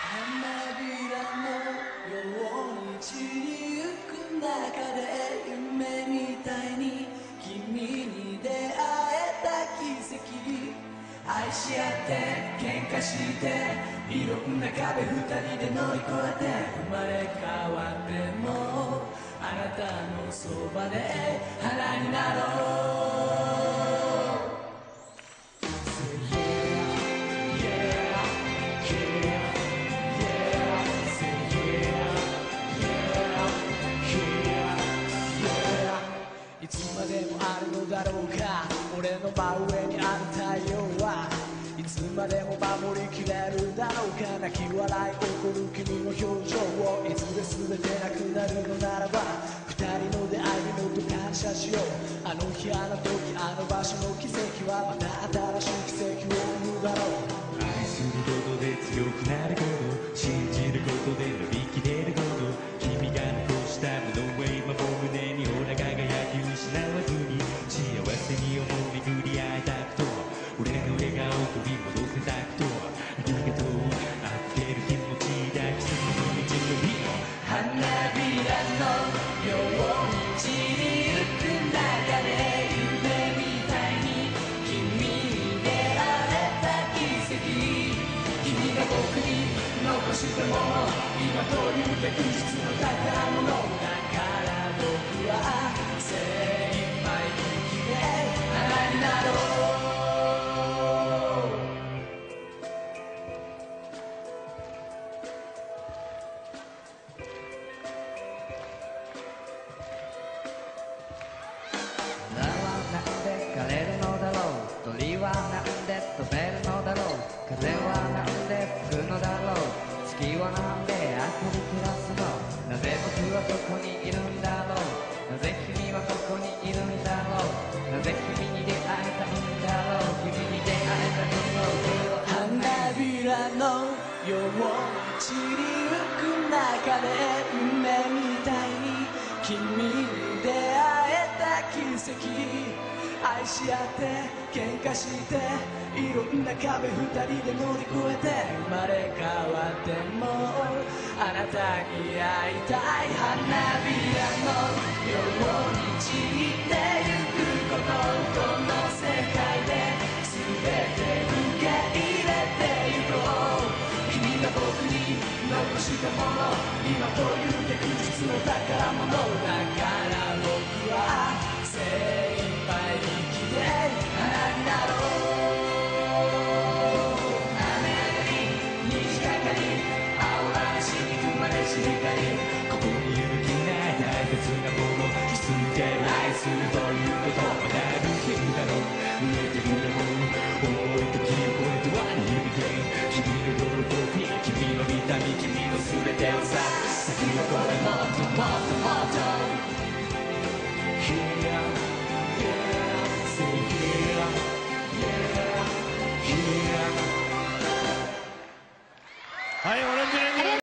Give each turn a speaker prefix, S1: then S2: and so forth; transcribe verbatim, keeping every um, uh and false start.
S1: 花びらのように散りゆく中で夢みたいに君に出会えた奇跡愛し合って喧嘩していろんな壁二人で乗り越えて生まれ変わってもあなたのそばで花になろういつまでもあるのだろうか俺の真上にある太陽はいつまでも守りきれるだろうか泣き笑い起こる君の表情をいずれ全てなくなるのならば二人の出会いにもっと感謝しようあの日あの時あの場所の奇跡はまた新しい奇跡を生むだろう
S2: 愛することで強くなること信じることで乗り切れること君が残したものは今も胸にほら輝き失わずに幸せに思い巡り会えたこと俺の笑顔を取り戻せたことありがとう溢れる気持ち抱きしめる道のり
S1: 花びらのように散りゆく中で夢みたいに君に出会えた奇跡君が僕に残したもの今という確実の宝物だから僕は精一杯生きて花になろう
S3: 花はなんで枯れるのだろう鳥はなんで飛べるのだろう風はなんで吹くのだろう月はなんで明るく照らすのなぜ僕はここにいるんだろうなぜ君はここにいるんだろうなぜ君に出会えたんだろう君に出会えたことを
S1: 花びらのように散りゆく中で夢みたいに君に出会えた奇跡愛し合って喧嘩していろんな壁二人で乗り越えて生まれ変わってもあなたに会いたい花びらのように散ってゆくことこの世界で全て受け入れてゆこう君が僕に残したもの今という確実の宝物だから僕は精一杯生きて花になろう雨上がり虹かかり青らしにくまれし光
S2: ここにいる気ない大切なもの気づいて愛するということまだ歩けるだろう見えてるだろう思いと記憶とはに君の喜び君の痛み君の全てをさ先の声